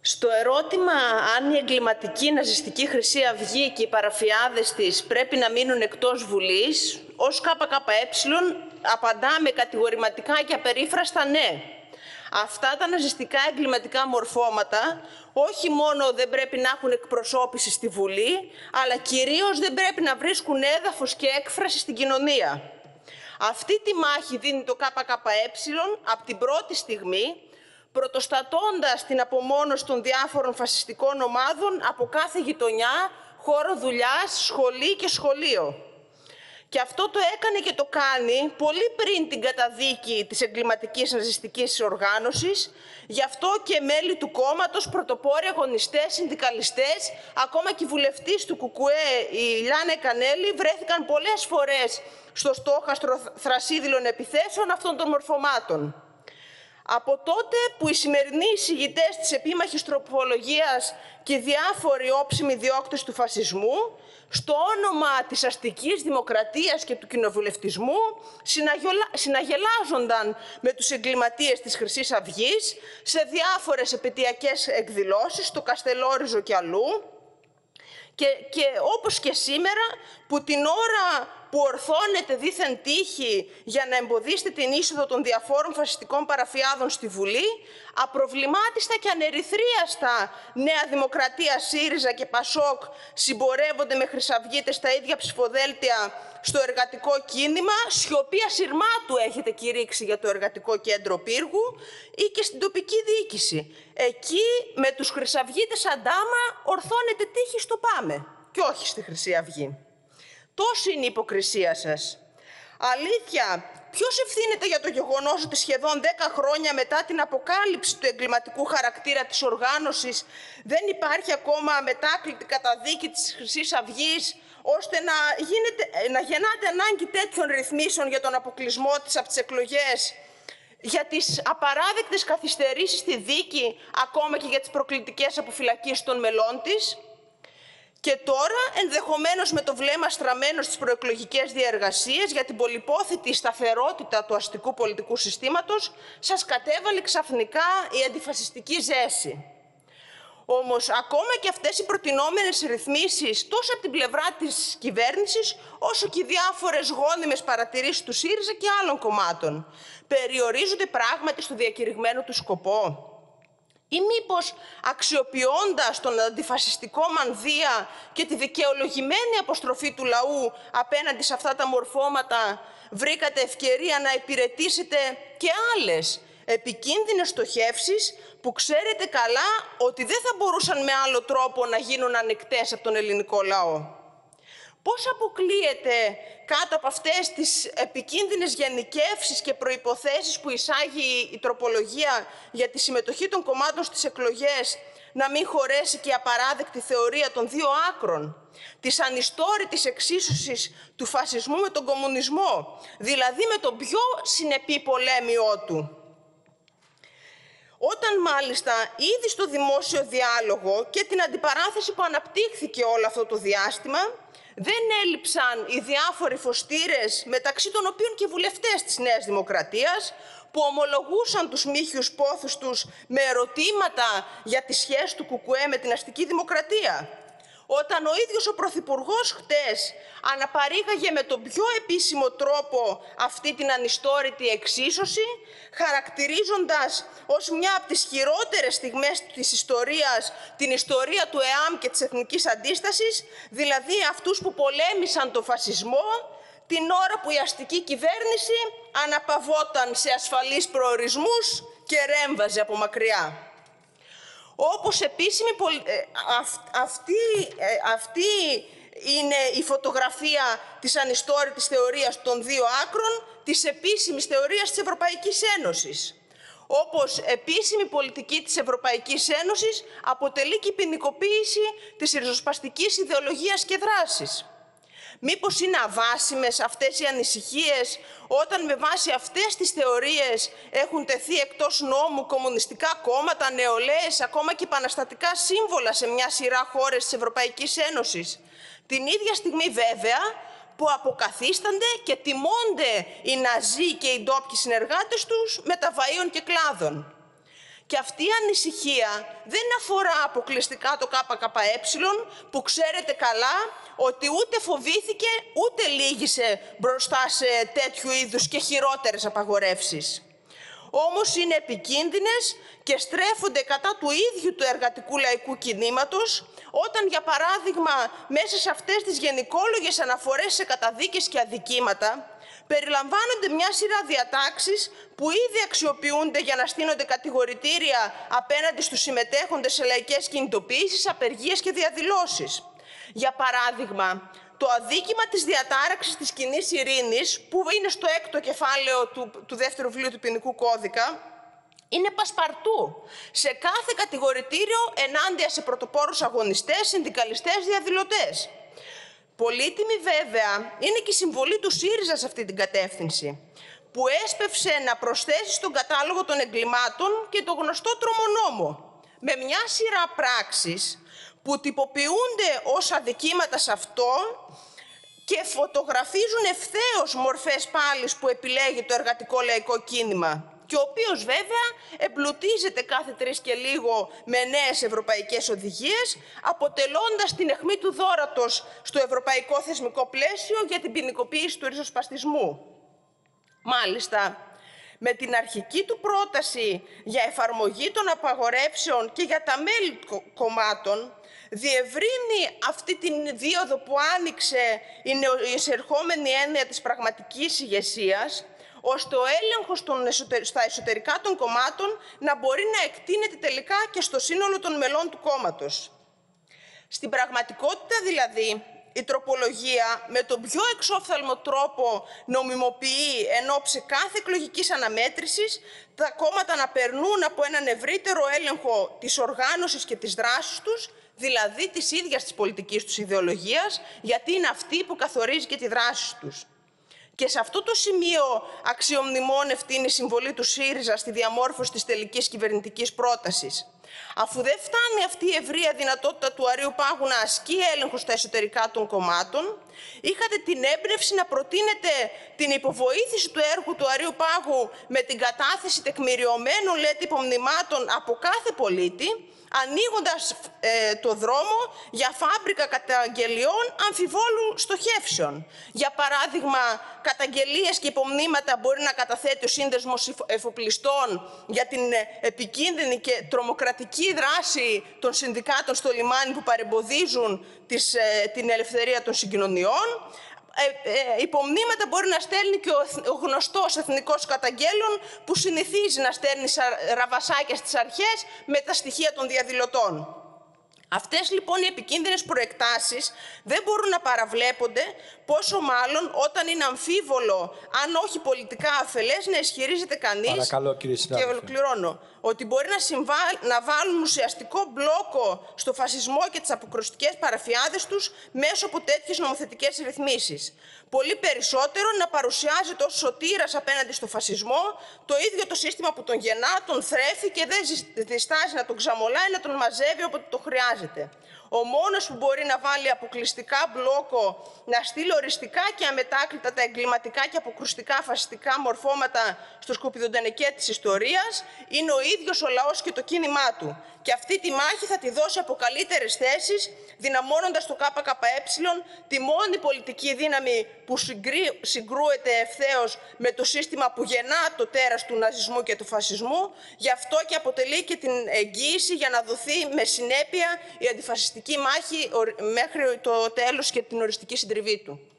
Στο ερώτημα αν η εγκληματική ναζιστική Χρυσή Αυγή και οι παραφιάδες της πρέπει να μείνουν εκτός Βουλής, ως ΚΚΕ απαντάμε κατηγορηματικά και απερίφραστα ναι. Αυτά τα ναζιστικά εγκληματικά μορφώματα όχι μόνο δεν πρέπει να έχουν εκπροσώπηση στη Βουλή, αλλά κυρίως δεν πρέπει να βρίσκουν έδαφος και έκφραση στην κοινωνία. Αυτή τη μάχη δίνει το ΚΚΕ από την πρώτη στιγμή, πρωτοστατώντας την απομόνωση των διάφορων φασιστικών ομάδων από κάθε γειτονιά, χώρο δουλειάς, σχολή και σχολείο. Και αυτό το έκανε και το κάνει πολύ πριν την καταδίκη της εγκληματικής ναζιστικής οργάνωσης. Γι' αυτό και μέλη του κόμματος, πρωτοπόροι αγωνιστές, συνδικαλιστές, ακόμα και οι βουλευτές του ΚΚΕ, η Λάνα Κανέλη, βρέθηκαν πολλές φορές στο στόχαστρο θρασίδηλων επιθέσεων αυτών των μορφωμάτων. Από τότε που οι σημερινοί εισηγητές της επίμαχης τροπολογίας και οι διάφοροι όψιμοι διώκτες του φασισμού, στο όνομα της αστικής δημοκρατίας και του κοινοβουλευτισμού, συναγελάζονταν με τους εγκληματίες της Χρυσής Αυγής σε διάφορες επαιτειακές εκδηλώσεις, στο Καστελόριζο και αλλού, και όπως και σήμερα, που την ώρα που ορθώνεται δήθεν τύχη για να εμποδίσετε την είσοδο των διαφόρων φασιστικών παραφιάδων στη Βουλή, απροβλημάτιστα και ανερυθρίαστα Νέα Δημοκρατία, ΣΥΡΙΖΑ και ΠΑΣΟΚ συμπορεύονται με χρυσαυγίτες στα ίδια ψηφοδέλτια στο εργατικό κίνημα, σιωπή ασυρμάτου έχετε κηρύξει για το Εργατικό Κέντρο Πύργου, ή και στην τοπική διοίκηση. Εκεί με τους χρυσαυγίτες αντάμα ορθώνεται τύχη στο Πάμε και όχι στη Χρυσή Αυγή. Τόση είναι η υποκρισία σας. Αλήθεια, ποιος ευθύνεται για το γεγονός ότι σχεδόν 10 χρόνια μετά την αποκάλυψη του εγκληματικού χαρακτήρα της οργάνωσης δεν υπάρχει ακόμα μετάκλητη καταδίκη της Χρυσής Αυγής, ώστε να γεννάται ανάγκη τέτοιων ρυθμίσεων για τον αποκλεισμό της από τις εκλογές, για τις απαράδεκτες καθυστερήσεις στη δίκη, ακόμα και για τις προκλητικές αποφυλακίσεις των μελών της. Και τώρα, ενδεχομένως με το βλέμμα στραμμένο στις προεκλογικές διεργασίες για την πολυπόθητη σταθερότητα του αστικού πολιτικού συστήματος, σας κατέβαλε ξαφνικά η αντιφασιστική ζέση. Όμως, ακόμα και αυτές οι προτινόμενες ρυθμίσεις, τόσο από την πλευρά της κυβέρνησης, όσο και οι διάφορες γόνιμες παρατηρήσεις του ΣΥΡΙΖΑ και άλλων κομμάτων, περιορίζονται πράγματι στο διακηρυγμένο του σκοπό. Ή μήπως αξιοποιώντας τον αντιφασιστικό μανδύα και τη δικαιολογημένη αποστροφή του λαού απέναντι σε αυτά τα μορφώματα, βρήκατε ευκαιρία να υπηρετήσετε και άλλες επικίνδυνες στοχεύσεις που ξέρετε καλά ότι δεν θα μπορούσαν με άλλο τρόπο να γίνουν ανεκτές από τον ελληνικό λαό. Πώς αποκλείεται κάτω από αυτές τις επικίνδυνες γενικεύσεις και προϋποθέσεις που εισάγει η τροπολογία για τη συμμετοχή των κομμάτων στις εκλογές να μην χωρέσει και η απαράδεκτη θεωρία των δύο άκρων, της ανιστόρητης εξίσωσης του φασισμού με τον κομμουνισμό, δηλαδή με τον πιο συνεπή πολέμιό του. Όταν μάλιστα ήδη στο δημόσιο διάλογο και την αντιπαράθεση που αναπτύχθηκε όλο αυτό το διάστημα, δεν έλειψαν οι διάφοροι φωστήρες, μεταξύ των οποίων και βουλευτές της Νέας Δημοκρατίας, που ομολογούσαν τους μύχιους πόθους τους με ερωτήματα για τη σχέση του ΚΚΕ με την αστική δημοκρατία. Όταν ο ίδιος ο Πρωθυπουργός χτες αναπαρήγαγε με τον πιο επίσημο τρόπο αυτή την ανιστόρητη εξίσωση, χαρακτηρίζοντας ως μια από τις χειρότερες στιγμές της ιστορίας την ιστορία του ΕΑΜ και της εθνικής αντίστασης, δηλαδή αυτούς που πολέμησαν τον φασισμό, την ώρα που η αστική κυβέρνηση αναπαυόταν σε ασφαλείς προορισμούς και ρέμβαζε από μακριά. Όπως επίσημη αυτή είναι η φωτογραφία της ανιστόρητης θεωρίας των δύο άκρων της επίσημης θεωρίας της Ευρωπαϊκής Ένωσης. Όπως επίσημη πολιτική της Ευρωπαϊκής Ένωσης αποτελεί και η ποινικοποίηση της ριζοσπαστικής ιδεολογίας και δράσης. Μήπως είναι αβάσιμες αυτές οι ανησυχίες όταν με βάση αυτές τις θεωρίες έχουν τεθεί εκτός νόμου κομμουνιστικά κόμματα, νεολαίες, ακόμα και επαναστατικά σύμβολα σε μια σειρά χώρες της Ευρωπαϊκής Ένωσης. Την ίδια στιγμή βέβαια που αποκαθίστανται και τιμώνται οι Ναζί και οι ντόπιοι συνεργάτες τους με τα βαΐων και κλάδων. Και αυτή η ανησυχία δεν αφορά αποκλειστικά το ΚΚΕ, που ξέρετε καλά ότι ούτε φοβήθηκε ούτε λύγησε μπροστά σε τέτοιου είδους και χειρότερες απαγορεύσεις. Όμως είναι επικίνδυνες και στρέφονται κατά του ίδιου του εργατικού λαϊκού κινήματος, όταν, για παράδειγμα, μέσα σε αυτές τις γενικόλογες αναφορές σε καταδίκες και αδικήματα, περιλαμβάνονται μια σειρά διατάξεις που ήδη αξιοποιούνται για να στείνονται κατηγορητήρια απέναντι στους συμμετέχοντες σε λαϊκές κινητοποιήσεις, απεργίες και διαδηλώσεις. Για παράδειγμα, το αδίκημα της διατάραξης της κοινής ειρήνης, που είναι στο 6ο κεφάλαιο του δεύτερου βιβλίου του ποινικού κώδικα, είναι πασπαρτού σε κάθε κατηγορητήριο ενάντια σε πρωτοπόρους αγωνιστές, συνδικαλιστές, διαδηλωτές. Πολύτιμη βέβαια είναι και η συμβολή του ΣΥΡΙΖΑ σε αυτή την κατεύθυνση, που έσπευσε να προσθέσει στον κατάλογο των εγκλημάτων και το γνωστό τρομονόμο, με μια σειρά πράξεις που τυποποιούνται ως αδικήματα σε αυτό και φωτογραφίζουν ευθέως μορφές πάλης που επιλέγει το εργατικό λαϊκό κίνημα, και ο οποίος βέβαια εμπλουτίζεται κάθε 3 και λίγο με νέες ευρωπαϊκές οδηγίες, αποτελώντας την αιχμή του δώρατος στο ευρωπαϊκό θεσμικό πλαίσιο για την ποινικοποίηση του ριζοσπαστισμού. Μάλιστα, με την αρχική του πρόταση για εφαρμογή των απαγορεύσεων και για τα μέλη κομμάτων, διευρύνει αυτή την δίωδο που άνοιξε η εισερχόμενη έννοια της πραγματικής ηγεσίας, ώστε ο έλεγχος στα εσωτερικά των κομμάτων να μπορεί να εκτείνεται τελικά και στο σύνολο των μελών του κόμματος. Στην πραγματικότητα δηλαδή, η τροπολογία με τον πιο εξόφθαλμο τρόπο νομιμοποιεί εν ώψη κάθε εκλογικής αναμέτρησης τα κόμματα να περνούν από έναν ευρύτερο έλεγχο της οργάνωσης και της δράσης τους, δηλαδή της ίδιας της πολιτικής τους ιδεολογίας, γιατί είναι αυτή που καθορίζει και τη δράση τους. Και σε αυτό το σημείο αξιομνημόνευτη είναι η συμβολή του ΣΥΡΙΖΑ στη διαμόρφωση της τελικής κυβερνητικής πρότασης. Αφού δεν φτάνει αυτή η ευρεία δυνατότητα του Αρείου Πάγου να ασκεί έλεγχο στα εσωτερικά των κομμάτων, είχατε την έμπνευση να προτείνετε την υποβοήθηση του έργου του Αρείου Πάγου με την κατάθεση τεκμηριωμένων υπομνημάτων από κάθε πολίτη, ανοίγοντας το δρόμο για φάμπρικα καταγγελιών αμφιβόλου στοχεύσεων. Για παράδειγμα, καταγγελίες και υπομνήματα μπορεί να καταθέτει ο Σύνδεσμος Εφοπλιστών για την επικίνδυνη και τρομοκρατική δράση των συνδικάτων στο λιμάνι που παρεμποδίζουν την ελευθερία των συγκοινωνιών. Υπομνήματα μπορεί να στέλνει και ο γνωστός εθνικός καταγγέλων, που συνηθίζει να στέλνει ραβασάκια στις αρχές με τα στοιχεία των διαδηλωτών. Αυτές λοιπόν οι επικίνδυνες προεκτάσεις δεν μπορούν να παραβλέπονται, πόσο μάλλον όταν είναι αμφίβολο, αν όχι πολιτικά αφελές, να ισχυρίζεται κανείς, παρακαλώ, κύριε συνάδελφε, και ολοκληρώνω, ότι μπορεί να βάλουν ουσιαστικό μπλόκο στο φασισμό και τις αποκρουστικές παραφιάδες τους μέσω από τέτοιες νομοθετικές ρυθμίσεις. Πολύ περισσότερο να παρουσιάζεται ως σωτήρας απέναντι στο φασισμό το ίδιο το σύστημα που τον γεννά, τον θρέφει και δεν διστάζει να τον ξαμολάει, να τον μαζεύει όποτε το χρειάζεται. Ο μόνος που μπορεί να βάλει αποκλειστικά μπλόκο, να στείλει οριστικά και αμετάκλητα τα εγκληματικά και αποκρουστικά φασιστικά μορφώματα στο σκουπιδοντενεκέ της ιστορίας, είναι ο ίδιος ο λαός και το κίνημά του. Και αυτή τη μάχη θα τη δώσει από καλύτερες θέσεις, δυναμώνοντας το ΚΚΕ, τη μόνη πολιτική δύναμη που συγκρούεται ευθέως με το σύστημα που γεννά το τέρας του ναζισμού και του φασισμού. Γι' αυτό και αποτελεί και την εγγύηση για να δοθεί με συνέπεια η αντιφασιστική μάχη μέχρι το τέλος και την οριστική συντριβή του.